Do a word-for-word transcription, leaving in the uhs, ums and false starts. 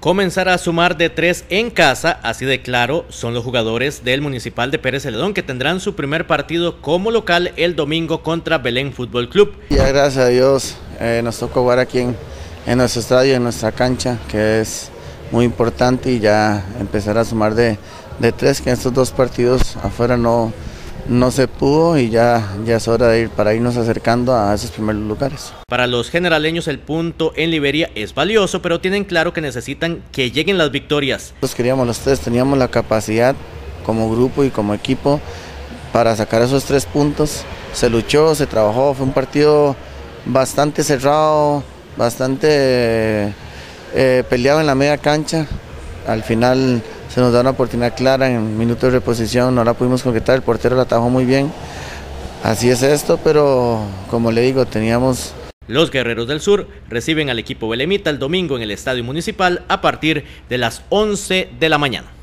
Comenzar a sumar de tres en casa, así de claro, son los jugadores del Municipal de Pérez Celedón, que tendrán su primer partido como local el domingo contra Belén Fútbol Club. Ya gracias a Dios eh, nos tocó jugar aquí en, en nuestro estadio, en nuestra cancha, que es muy importante, y ya empezar a sumar de, de tres, que en estos dos partidos afuera no, no se pudo, y ya, ya es hora de ir para irnos acercando a esos primeros lugares. Para los generaleños el punto en Liberia es valioso, pero tienen claro que necesitan que lleguen las victorias. Nosotros queríamos los tres, teníamos la capacidad como grupo y como equipo para sacar esos tres puntos. Se luchó, se trabajó, fue un partido bastante cerrado, bastante eh, peleado en la media cancha. Al final se nos da una oportunidad clara en minutos de reposición, no la pudimos concretar, el portero la atajó muy bien. Así es esto, pero como le digo, teníamos... Los Guerreros del Sur reciben al equipo belemita el domingo en el Estadio Municipal a partir de las once de la mañana.